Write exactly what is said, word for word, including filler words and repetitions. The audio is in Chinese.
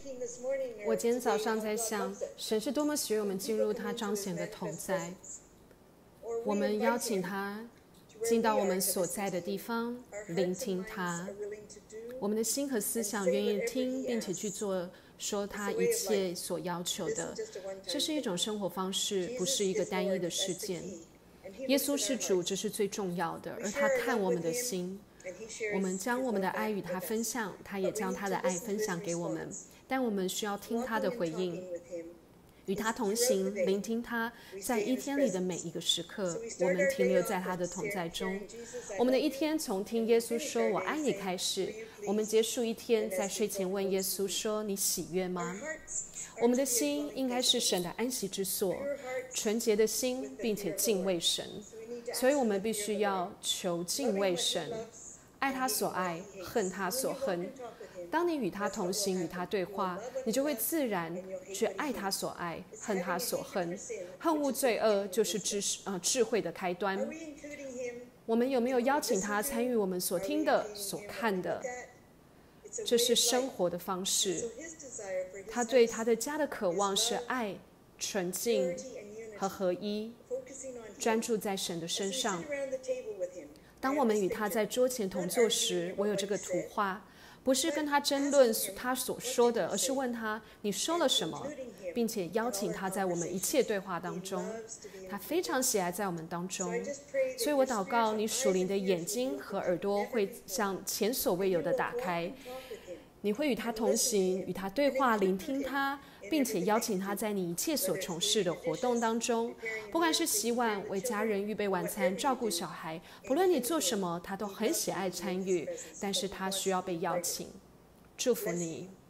我今天早上在想，神是多么喜悦我们进入他彰显的同在。我们邀请他进到我们所在的地方，聆听他。我们的心和思想愿意听，并且去做说他一切所要求的。这是一种生活方式，不是一个单一的事件。耶稣是主，这是最重要的，而他看我们的心。我们将我们的爱与他分享，他也将他的爱分享给我们，但我们需要听他的回应，与他同行，聆听他在一天里的每一个时刻。我们停留在他的同在中。我们的一天从听耶稣说我爱你开始，我们结束一天在睡前问耶稣说你喜悦吗？我们的心应该是神的安息之所，纯洁的心，并且敬畏神。所以我们必须要求敬畏神，爱他所爱，恨他所恨。当你与他同行，与他对话，你就会自然去爱他所爱，恨他所恨。恨恶罪恶就是知识、呃、智慧的开端。我们有没有邀请他参与我们所听的、所看的？这是生活的方式。他对他的家的渴望是爱、纯净和合一，专注在神的身上。当我们与他在桌前同坐时，我有这个图画，不是跟他争论他所说的，而是问他你说了什么，并且邀请他在我们一切对话当中。他非常喜爱在我们当中，所以我祷告你属灵的眼睛和耳朵会像前所未有的打开，你会与他同行，与他对话，聆听他，并且邀请他在你一切所从事的活动当中，不管是洗碗、为家人预备晚餐、照顾小孩，不论你做什么，他都很喜爱参与，但是他需要被邀请。祝福你。